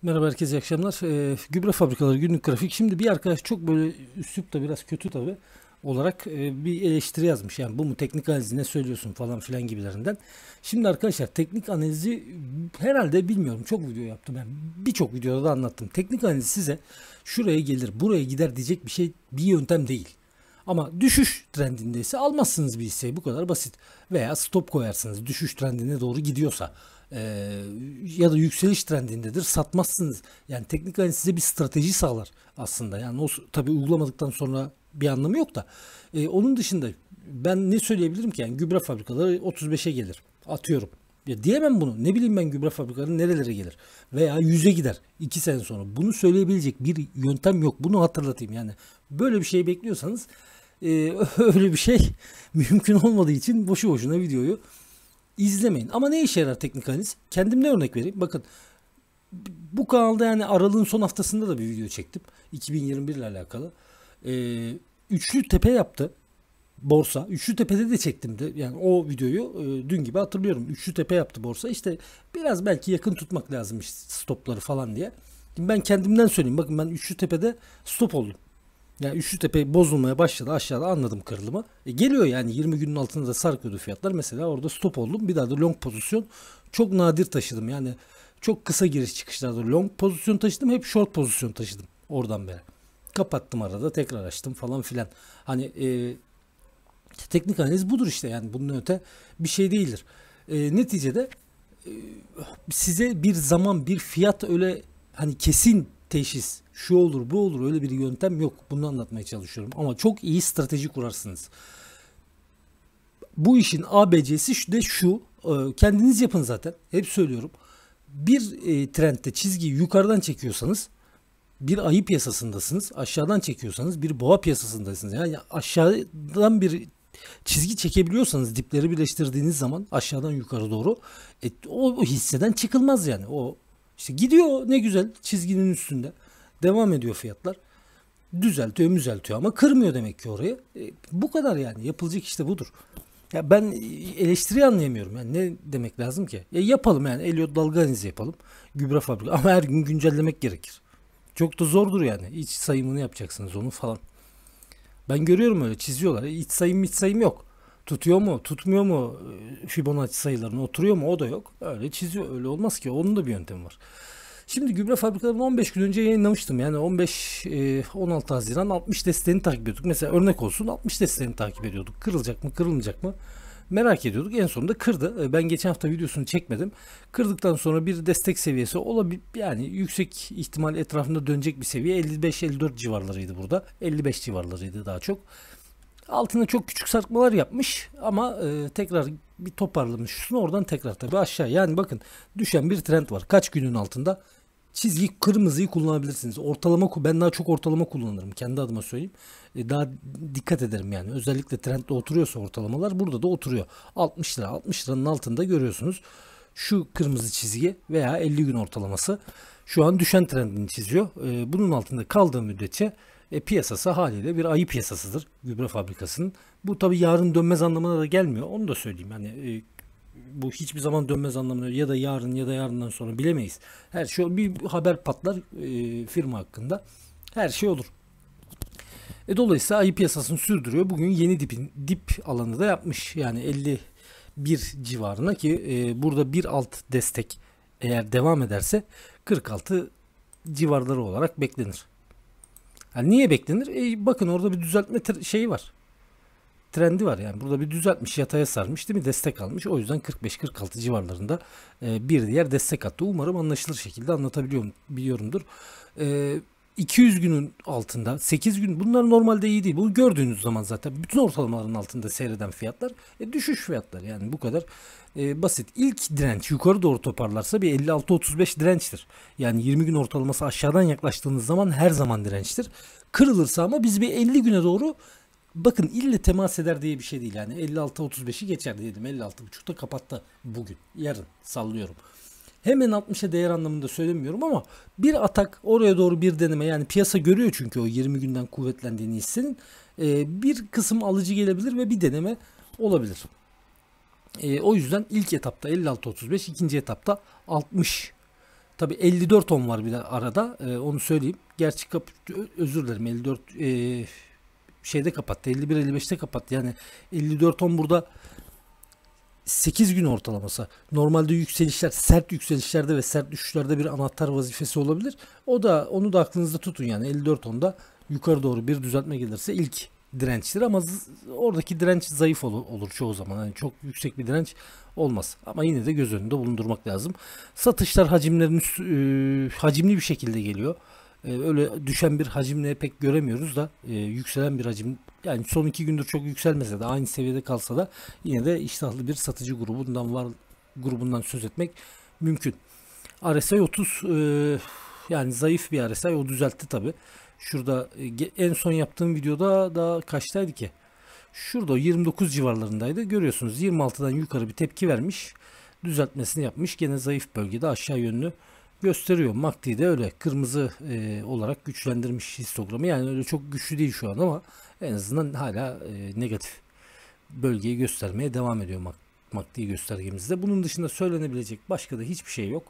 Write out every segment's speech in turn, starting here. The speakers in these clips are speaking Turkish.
Merhaba herkese, iyi akşamlar. Gübre fabrikaları günlük grafik. Şimdi bir arkadaş çok böyle üslup da biraz kötü tabi olarak bir eleştiri yazmış. Yani bu mu teknik analizi, ne söylüyorsun falan filan gibilerinden. Şimdi arkadaşlar, teknik analizi herhalde bilmiyorum, çok video yaptım. Yani birçok videoda da anlattım. Teknik analiz size şuraya gelir buraya gider diyecek bir yöntem değil. Ama düşüş trendindeyse almazsınız bir hisseyi, bu kadar basit. Veya stop koyarsınız düşüş trendine doğru gidiyorsa. Ya da yükseliş trendindedir, satmazsınız. Yani teknik analiz size bir strateji sağlar aslında. Yani o tabii uygulamadıktan sonra bir anlamı yok da. Onun dışında ben ne söyleyebilirim ki? Yani gübre fabrikaları 35'e gelir. Atıyorum. Ya diyemem bunu. Ne bileyim ben gübre fabrikaları nerelere gelir? Veya 100'e gider 2 sene sonra. Bunu söyleyebilecek bir yöntem yok. Bunu hatırlatayım. Yani böyle bir şey bekliyorsanız öyle bir şey mümkün olmadığı için boşu boşuna videoyu İzlemeyin. Ama ne işe yarar teknik analiz? Kendimden örnek vereyim. Bakın, bu kanalda yani aralığın son haftasında da bir video çektim. 2021 ile alakalı. Üçlü tepe yaptı borsa. Üçlü tepede de çektim de. Yani o videoyu dün gibi hatırlıyorum. Üçlü tepe yaptı borsa. İşte biraz belki yakın tutmak lazımmış stopları falan diye. Şimdi ben kendimden söyleyeyim. Bakın, ben üçlü tepede stop oldum. Yani üçlü tepe bozulmaya başladı, aşağıda anladım kırılımı. Geliyor yani 20 günün altında da sarkıyordu fiyatlar. Mesela orada stop oldum. Bir daha da long pozisyon çok nadir taşıdım. Yani çok kısa giriş çıkışlarda long pozisyon taşıdım. Hep short pozisyon taşıdım oradan beri. Kapattım, arada tekrar açtım falan filan. Hani teknik analiz budur işte, yani bunun öte bir şey değildir. Neticede e, size bir zaman, bir fiyat, öyle hani kesin teşhis şu olur bu olur, öyle bir yöntem yok. Bunu anlatmaya çalışıyorum. Ama çok iyi strateji kurarsınız. Bu işin ABC'si de şu. Kendiniz yapın zaten. Hep söylüyorum. Bir trendde çizgiyi yukarıdan çekiyorsanız bir ayı piyasasındasınız. Aşağıdan çekiyorsanız bir boğa piyasasındasınız. Yani aşağıdan bir çizgi çekebiliyorsanız, dipleri birleştirdiğiniz zaman aşağıdan yukarı doğru, o hisseden çıkılmaz yani. O işte gidiyor ne güzel çizginin üstünde. Devam ediyor fiyatlar. Düzeltiyor ama kırmıyor demek ki orayı. Bu kadar yani. Yapılacak işte budur. Ya ben eleştiri anlayamıyorum. Yani ne demek lazım ki? Yapalım yani. Elliot dalga analizi yapalım. Gübre fabrika. Ama her gün güncellemek gerekir. Çok da zordur yani. İç sayımını yapacaksınız onu falan. Ben görüyorum öyle çiziyorlar. İç sayım yok. Tutuyor mu? Tutmuyor mu? Fibonacci sayılarına oturuyor mu? O da yok. Öyle çiziyor. Öyle olmaz ki. Onun da bir yöntemi var. Şimdi gübre fabrikalarını 15 gün önce yayınlamıştım. Yani 16 Haziran 60 desteğini takip ediyorduk. Mesela örnek olsun, 60 desteğini takip ediyorduk. Kırılacak mı, kırılmayacak mı? Merak ediyorduk. En sonunda kırdı. Ben geçen hafta videosunu çekmedim. Kırdıktan sonra bir destek seviyesi olabilir. Yani yüksek ihtimal etrafında dönecek bir seviye 55-54 civarlarıydı burada. 55 civarlarıydı daha çok. Altına çok küçük sarkmalar yapmış ama tekrar bir toparlamış üstüne, oradan tekrar tabii aşağı. Yani bakın, düşen bir trend var. Kaç günün altında? Çizgi kırmızıyı kullanabilirsiniz. Ben daha çok ortalama kullanırım. Kendi adıma söyleyeyim. Daha dikkat ederim yani. Özellikle trendde oturuyorsa ortalamalar, burada da oturuyor. 60 lira. 60 liranın altında görüyorsunuz. Şu kırmızı çizgi veya 50 gün ortalaması şu an düşen trendini çiziyor. Bunun altında kaldığı müddetçe piyasası haliyle bir ayı piyasasıdır gübre fabrikasının. Bu tabii yarın dönmez anlamına da gelmiyor. Onu da söyleyeyim. Yani bu hiçbir zaman dönmez anlamına, ya da yarın ya da yarından sonra bilemeyiz. Her şey, bir haber patlar firma hakkında. Her şey olur. Dolayısıyla ayı piyasasını sürdürüyor. Bugün yeni dip alanı da yapmış. Yani 51 civarına, ki burada bir alt destek eğer devam ederse 46 civarları olarak beklenir. Yani niye beklenir? Bakın, orada bir düzeltme şeyi var. Trendi var yani. Burada bir düzeltmiş, yataya sarmış değil mi? Destek almış. O yüzden 45-46 civarlarında bir diğer destek attı. Umarım anlaşılır şekilde biliyorumdur. 200 günün altında 8 gün, bunlar normalde iyi değil. Bu gördüğünüz zaman zaten bütün ortalamaların altında seyreden fiyatlar düşüş fiyatlar, yani bu kadar basit. İlk direnç yukarı doğru toparlarsa bir 56-35 dirençtir. Yani 20 gün ortalaması aşağıdan yaklaştığınız zaman her zaman dirençtir. Kırılırsa ama biz bir 50 güne doğru, bakın, ille temas eder diye bir şey değil. Yani 56-35'i geçer diyelim. 56.5'ta kapattı bugün. Yarın sallıyorum. Hemen 60'a değer anlamında söylemiyorum ama bir atak, oraya doğru bir deneme, yani piyasa görüyor çünkü o 20 günden kuvvetlendiğini hissenin, bir kısım alıcı gelebilir ve bir deneme olabilir. O yüzden ilk etapta 56-35, ikinci etapta 60 Tabii 54.10 var bir de arada. Onu söyleyeyim. Gerçi özür dilerim, 54 şeyde kapattı. 51-55'te kapattı. Yani 54.10 burada 8 gün ortalaması. Normalde yükselişler, sert yükselişlerde ve sert düşüşlerde bir anahtar vazifesi olabilir. Onu da aklınızda tutun yani. 54.10'da yukarı doğru bir düzeltme gelirse ilk dirençtir ama oradaki direnç zayıf olur çoğu zaman. Yani çok yüksek bir direnç olmaz. Ama yine de göz önünde bulundurmak lazım. Satışlar hacimli bir şekilde geliyor. Öyle düşen bir hacimle pek göremiyoruz da yükselen bir hacim, yani son 2 gündür çok yükselmese de aynı seviyede kalsa da yine de iştahlı bir satıcı grubundan söz etmek mümkün. RSI 30 yani zayıf bir RSI, o düzeltti tabi. Şurada en son yaptığım videoda da kaçtaydı ki? Şurada 29 civarlarındaydı. Görüyorsunuz 26'dan yukarı bir tepki vermiş. Düzeltmesini yapmış. Gene zayıf bölgede aşağı yönlü gösteriyor. MACD de öyle kırmızı olarak güçlendirmiş histogramı. Yani öyle çok güçlü değil şu an ama en azından hala negatif bölgeyi göstermeye devam ediyor MACD göstergemizde. Bunun dışında söylenebilecek başka da hiçbir şey yok.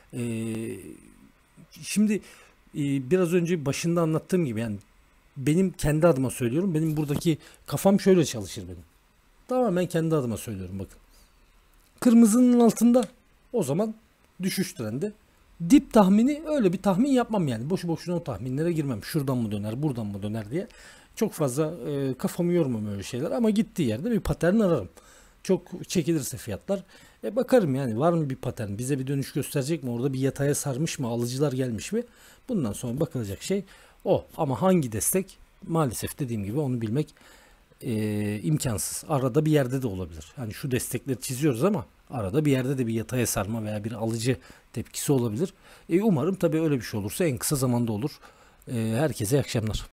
Şimdi biraz önce başında anlattığım gibi, yani benim kendi adıma söylüyorum. Benim buradaki kafam şöyle çalışır benim. Tamamen kendi adıma söylüyorum bakın. Kırmızının altında o zaman düşüş trendi. Dip tahmini, öyle bir tahmin yapmam yani. Boşu boşuna o tahminlere girmem. Şuradan mı döner, buradan mı döner diye. Çok fazla kafamı yormam öyle şeyler ama gittiği yerde bir patern ararım. Çok çekilirse fiyatlar bakarım yani, var mı bir patern, bize bir dönüş gösterecek mi, orada bir yataya sarmış mı, alıcılar gelmiş mi, bundan sonra bakılacak şey o. Ama hangi destek, maalesef dediğim gibi onu bilmek imkansız. Arada bir yerde de olabilir. Hani şu destekleri çiziyoruz ama arada bir yerde de bir yataya sarma veya bir alıcı tepkisi olabilir. Umarım tabii öyle bir şey olursa en kısa zamanda olur. Herkese iyi akşamlar.